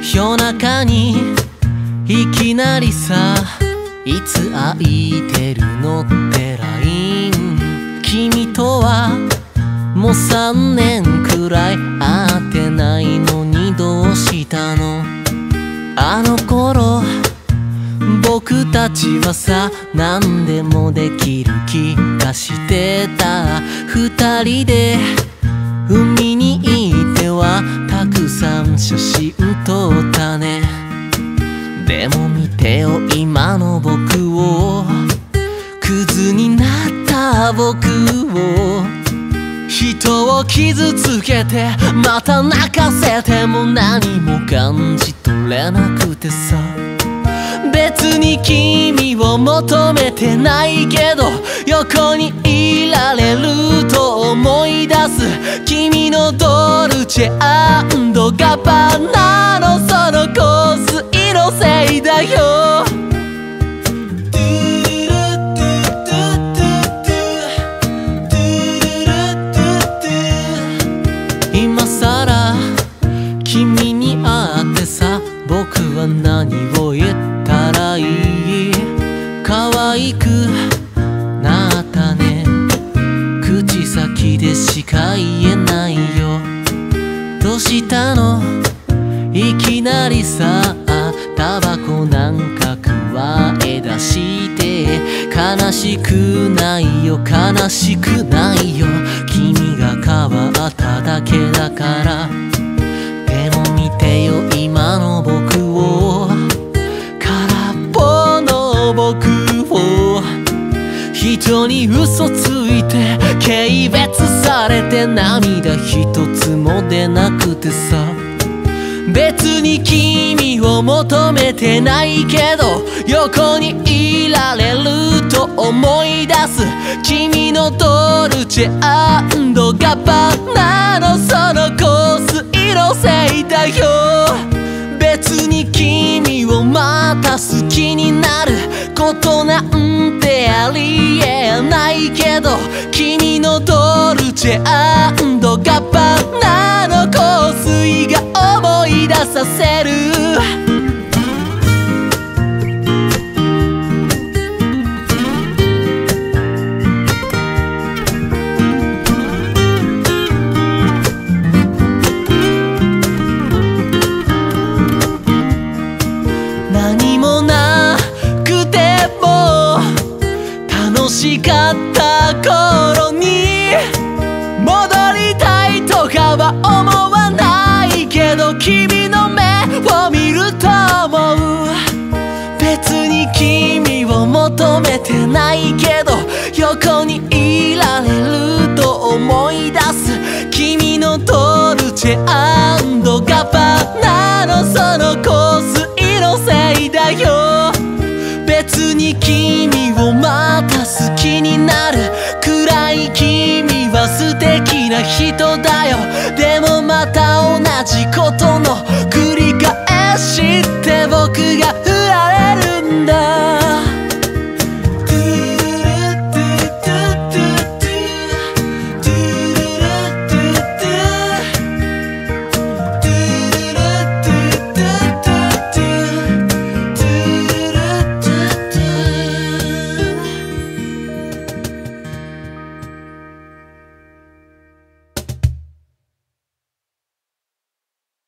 夜中にいきなりさ、いつ空いてるのって LINE。 君とはもう3年くらい会ってないのにどうしたの？あの頃僕たちはさ、何でもできる気がしてた。2人で海に行ってはたくさん写真撮ったね。でも見てよ今の僕を、クズになった僕を。人を傷つけてまた泣かせても何も感じ取れなくてさ。別に君を求めてないけど横にいられると思い出す。君のドルチェ&ガッバーナのその香水のせいだよ。今さら君に会ってさ、僕は何を言ったらいい？可愛くなったね。口先でしか言えないよ。どうしたの？いきなりさ、タバコなんか加え出して。悲しくないよ悲しくないよ、君が変わっただけだから。でも見てよ今の僕を、空っぽの僕を。人に嘘ついて軽蔑されて涙一つも出なくてさ。別に君を求めてないけど横にいられると思い出す。君のドルチェ&ガッバーナのその香水のせいだよ。別に君をまた好きになることなんてありえないけど、君のドルチェ&ガッバーナの香水が思い出させる。何もなくても楽しかった頃に戻りたいとかは思わないけど、君の目を見ると思う。別に君を求めてないけど横にいられると思い出す。君のドルチェ&ガッバーナのその香水のせいだよ。別に君をまた好きになるくらい君は素敵な人だよ。でもまた同じことの